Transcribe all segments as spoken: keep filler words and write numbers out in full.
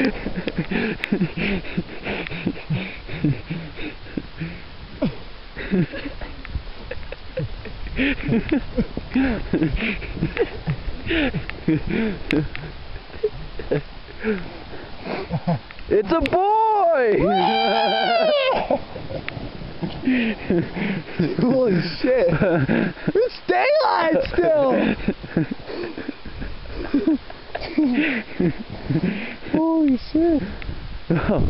It's a boy! Holy shit! It's daylight still! Holy shit! Oh.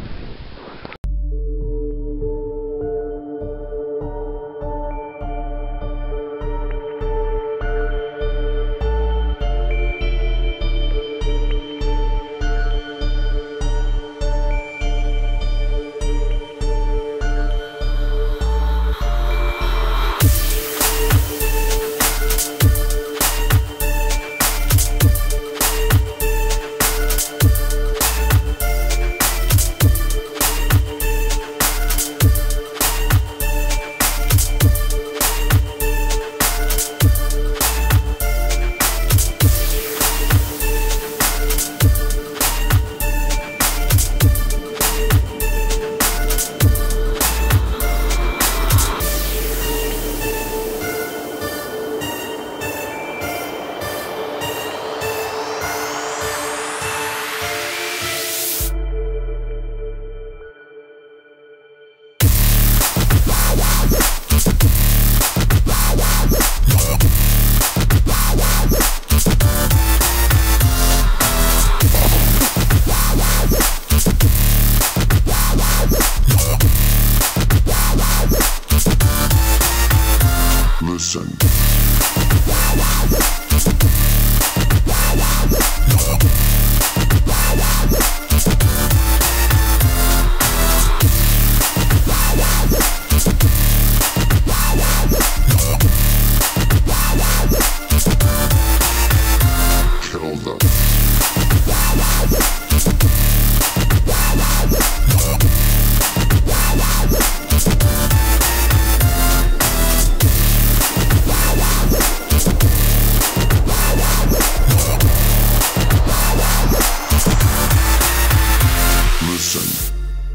Listen. Kill them. Listen.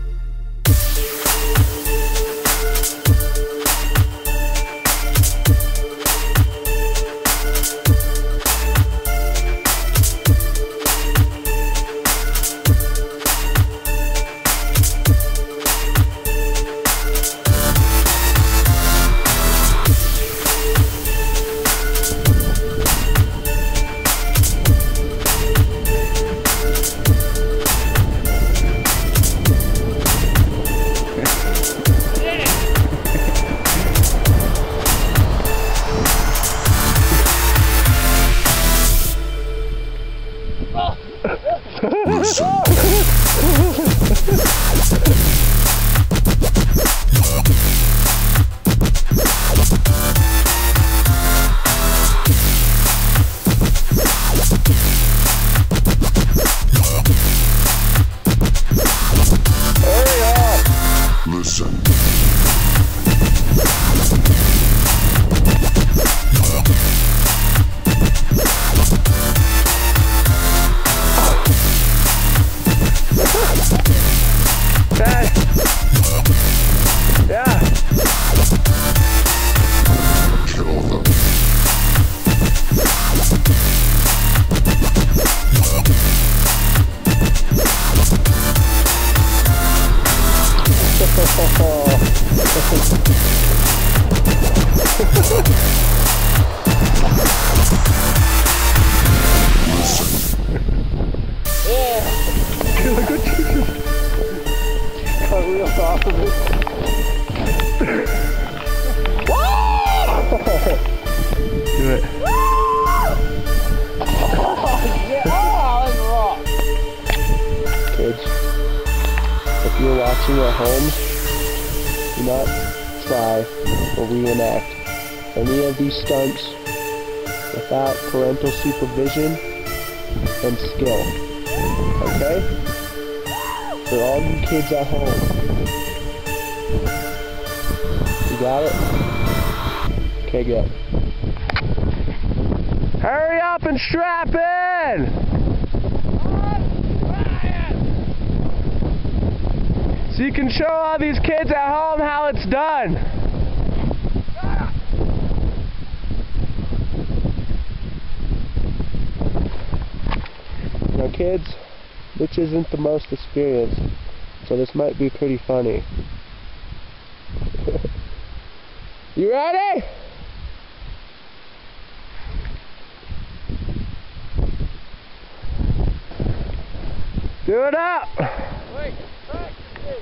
Listen. Okay. Yeah. Kill them. Look what you just got real off of it. Do it. Kids, if you're watching at home, do not try or reenact any of these stunts without parental supervision and skill. Okay? For all you kids at home. You got it? Okay, good. Hurry up and strap in! So you can show all these kids at home how it's done. Now kids, Mitch isn't the most experienced, so this might be pretty funny. You ready? Do it up! Wait, wait, wait.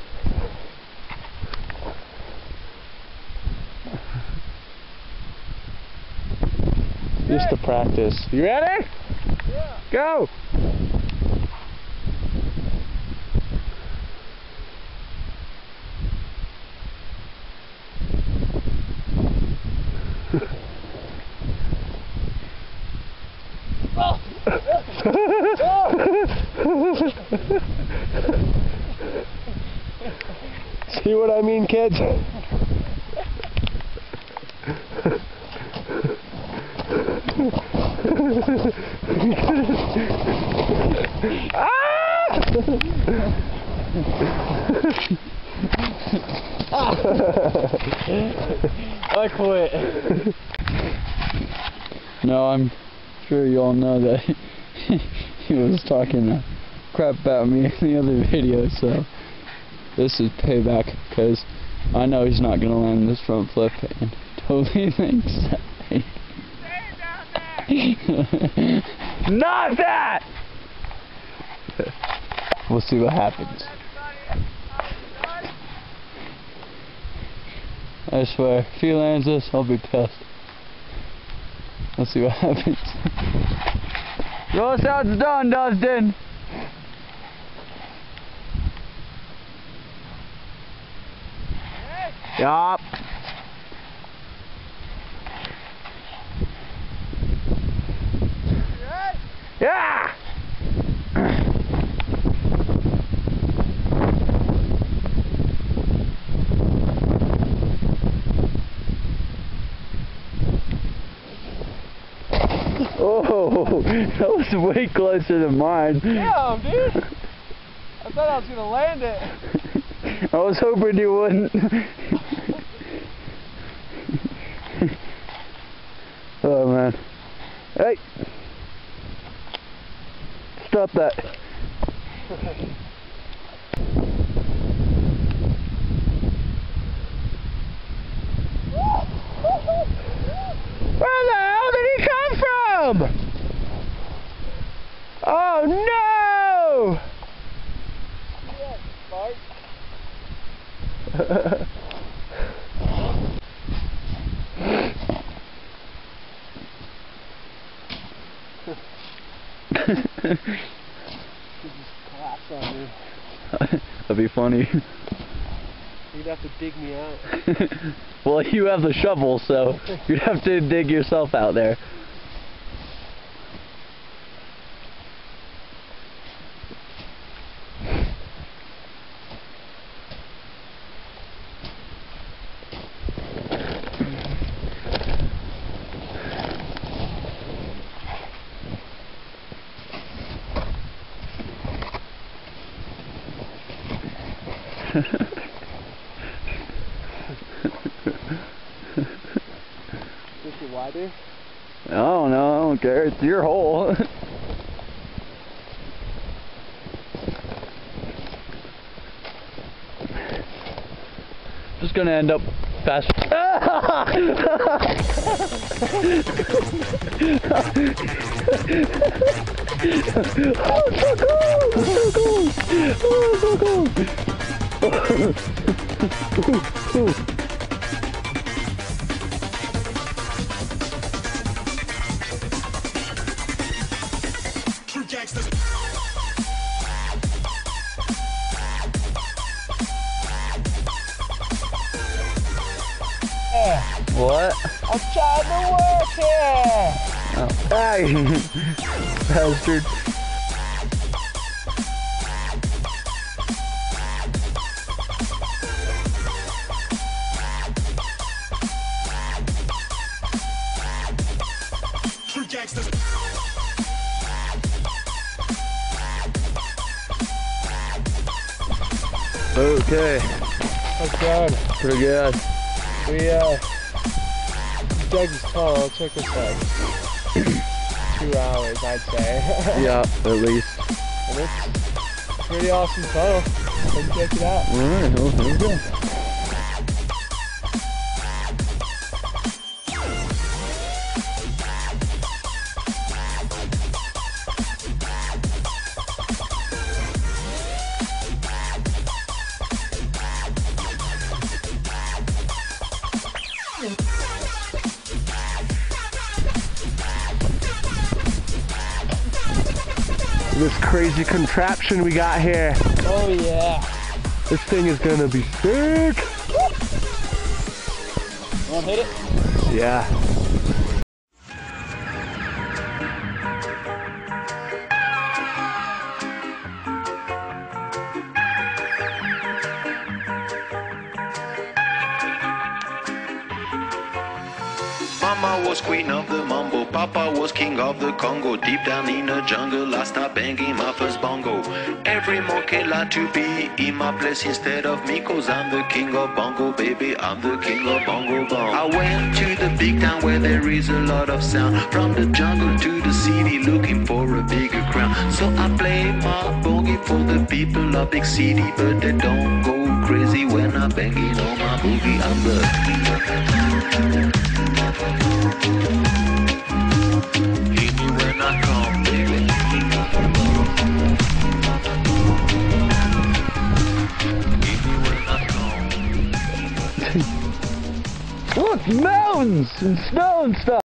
Just to practice. You ready? Yeah. Go! Oh. See what I mean, kids? Ah! I quit. No, I'm sure you all know that he was talking uh, crap about me in the other video, so this is payback, because I know he's not going to land this front flip and totally thinks that. Not that! We'll see what happens. I swear, if he lands this, I'll be pissed. Let's see what happens. Roll us out, it's done, Dustin. Yup. Yeah! Oh, that was way closer than mine. Damn, dude. I thought I was gonna land it. I was hoping you wouldn't. Oh man. Hey! Stop that. Where the hell did he come from? Oh no! That'd be funny. You'd have to dig me out. Well, you have the shovel, so you'd have to dig yourself out there. Think you're wider? I don't know, I don't care, it's your hole. Just gonna end up fast. Oh, so cool! So cool! Oh, so cool! Ooh, ooh. What? I'm trying to work here! Oh. Hey! Bastard. True gangsters. Okay, That's good. pretty good. We, uh, dug this tunnel. It took us like two hours, I'd say. Yeah, at least. And it's a pretty awesome tunnel. Come check it out. Alright, well, here we go. This crazy contraption we got here. Oh yeah. This thing is gonna be sick. Wanna hit it? Yeah. Mama was queen of the mambo, Papa was king of the Congo. Deep down in the jungle, I started banging my first bongo. Every monkey like to be in my place instead of me, cause I'm the king of bongo, baby, I'm the king of bongo bong. I went to the big town where there is a lot of sound. From the jungle to the city, looking for a bigger crown. So I play my boogie for the people of big city, but they don't go crazy when I'm banging on my boogie. I'm the hit me when I come, baby. Hit me when I come. Look, mountains and snow and stuff.